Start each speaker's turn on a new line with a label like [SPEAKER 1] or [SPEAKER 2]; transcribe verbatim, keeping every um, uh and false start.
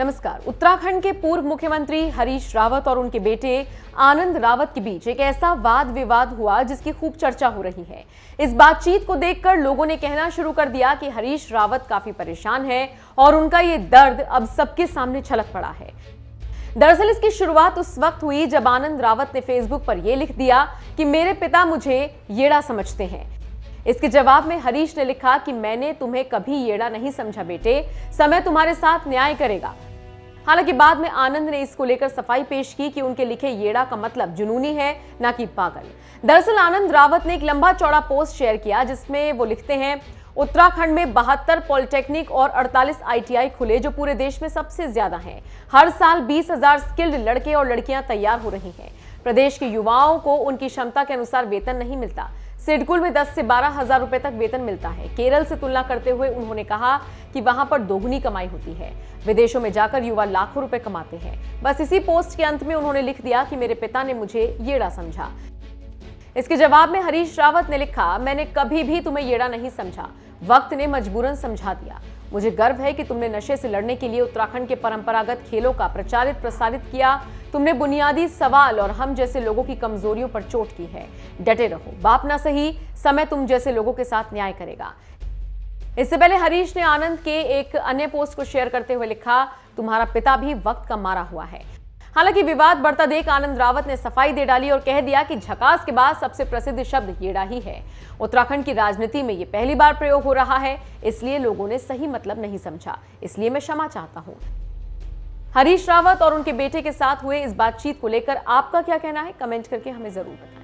[SPEAKER 1] नमस्कार। उत्तराखंड के पूर्व मुख्यमंत्री हरीश रावत और उनके बेटे आनंद रावत के बीच एक ऐसा वाद विवाद हुआ जिसकी खूब चर्चा हो रही है। इस बातचीत को देखकर लोगों ने कहना शुरू कर दिया कि हरीश रावत काफी परेशान है और उनका ये दर्द अब सबके सामने छलक पड़ा है। दरअसल इसकी शुरुआत उस वक्त हुई जब आनंद रावत ने फेसबुक पर यह लिख दिया कि मेरे पिता मुझे येड़ा समझते हैं। इसके जवाब में हरीश ने लिखा कि मैंने तुम्हें कभी येड़ा नहीं समझा बेटे, समय तुम्हारे साथ न्याय करेगा। हालांकि बाद में आनंद ने इसको लेकर सफाई पेश की कि उनके लिखे येड़ा का मतलब जुनूनी है, ना कि पागल। दरअसल आनंद रावत ने एक लंबा चौड़ा पोस्ट शेयर किया जिसमें वो लिखते हैं, उत्तराखंड में बहत्तर पॉलिटेक्निक और अड़तालीस आई टी आई खुले जो पूरे देश में सबसे ज्यादा हैं। हर साल बीस हजार स्किल्ड लड़के और लड़कियां तैयार हो रही हैं। प्रदेश के युवाओं को उनकी क्षमता के अनुसार वेतन नहीं मिलता। सिडकुल में दस से बारह हजार रुपए तक वेतन मिलता है। केरल से तुलना करते हुए उन्होंने कहा कि वहां पर दोगुनी कमाई होती है। विदेशों में जाकर युवा लाखों रुपए कमाते हैं। बस इसी पोस्ट के अंत में उन्होंने लिख दिया कि मेरे पिता ने मुझे येड़ा समझा। इसके जवाब में हरीश रावत ने लिखा, मैंने कभी भी तुम्हें येड़ा नहीं समझा, वक्त ने मजबूरन समझा दिया। मुझे गर्व है कि तुमने नशे से लड़ने के लिए उत्तराखंड के परंपरागत खेलों का प्रचारित प्रसारित किया। तुमने बुनियादी सवाल और हम जैसे लोगों की कमजोरियों पर चोट की है। डटे रहो, बाप ना सही, समय तुम जैसे लोगों के साथ न्याय करेगा। इससे पहले हरीश ने आनंद के एक अन्य पोस्ट को शेयर करते हुए लिखा, तुम्हारा पिता भी वक्त का मारा हुआ है। हालांकि विवाद बढ़ता देख आनंद रावत ने सफाई दे डाली और कह दिया कि झकास के बाद सबसे प्रसिद्ध शब्द येड़ा ही है। उत्तराखंड की राजनीति में ये पहली बार प्रयोग हो रहा है, इसलिए लोगों ने सही मतलब नहीं समझा, इसलिए मैं क्षमा चाहता हूं। हरीश रावत और उनके बेटे के साथ हुए इस बातचीत को लेकर आपका क्या कहना है, कमेंट करके हमें जरूर बताएं।